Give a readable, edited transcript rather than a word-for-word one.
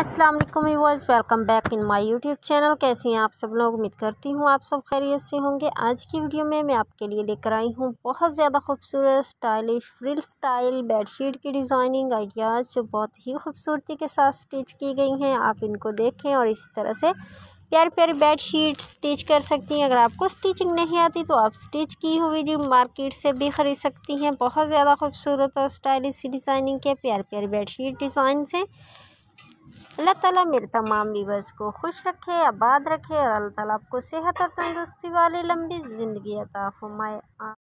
अस्सलाम वालेकुम viewers, welcome back in my YouTube channel. कैसे हैं आप सब लोग? उम्मीद करती हूँ आप सब खैरियत से होंगे। आज की वीडियो में मैं आपके लिए लेकर आई हूँ बहुत ज़्यादा खूबसूरत स्टाइलिश फ्रिल स्टाइल बेडशीट की डिज़ाइनिंग आइडियाज़, जो बहुत ही खूबसूरती के साथ स्टिच की गई हैं। आप इनको देखें और इसी तरह से प्यारी प्यारी बेडशीट स्टिच कर सकती हैं। अगर आपको स्टिचिंग नहीं आती तो आप स्टिच की हुई जो मार्केट से भी ख़रीद सकती हैं। बहुत ज़्यादा खूबसूरत और स्टाइलिश डिज़ाइनिंग के प्यारी प्यारी बेडशीट डिज़ाइन हैं। अल्लाह ताला मेरे तमाम व्यूअर्स को खुश रखे, आबाद रखे और अल्लाह ताला आपको सेहत और तंदुरुस्ती वाली लंबी ज़िंदगी अता फरमाए।